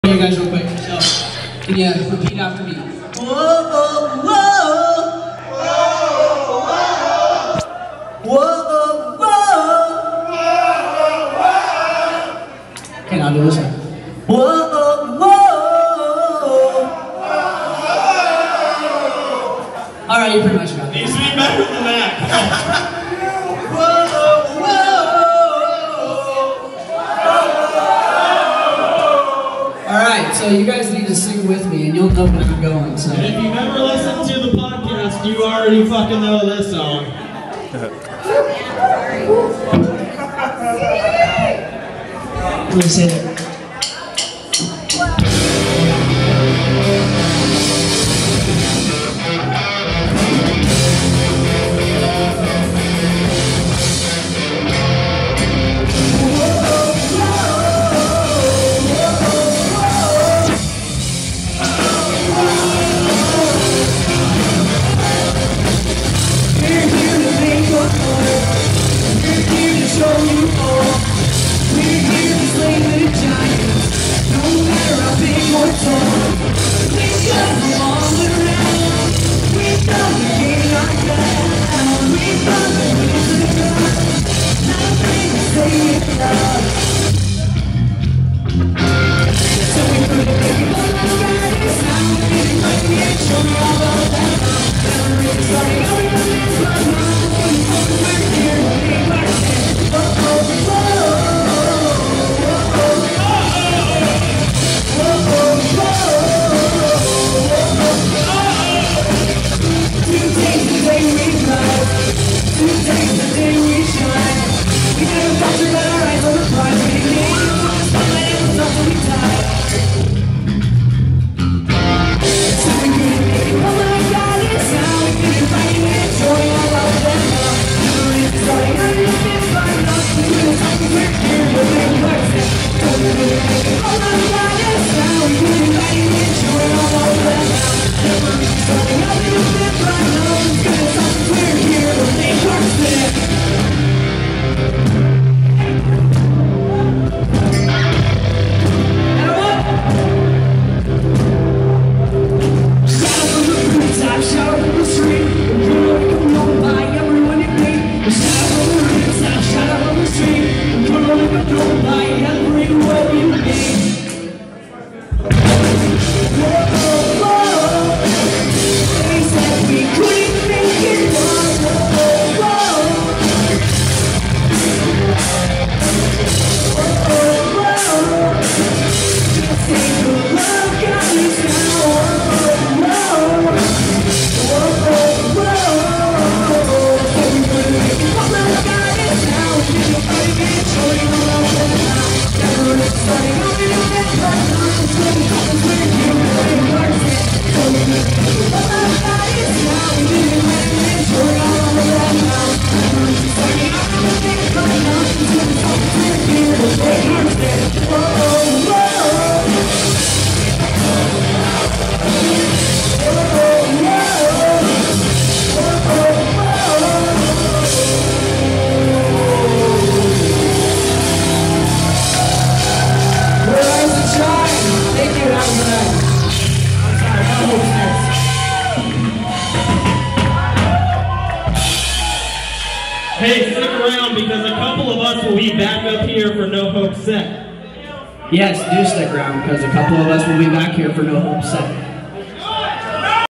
You guys real quick. So, can you repeat after me? Whoa, whoa, whoa. Whoa, whoa. Okay, now do this one. Whoa, whoa. All right, you pretty much got it. Needs to be better than that. Alright, so you guys need to sing with me and you'll know when I'm going. So. And if you've ever listened to the podcast, you already fucking know this song. Let me say it. Hey, stick around because a couple of us will be back up here for No Hope Set. Yes, do stick around because a couple of us will be back here for No Hope Set.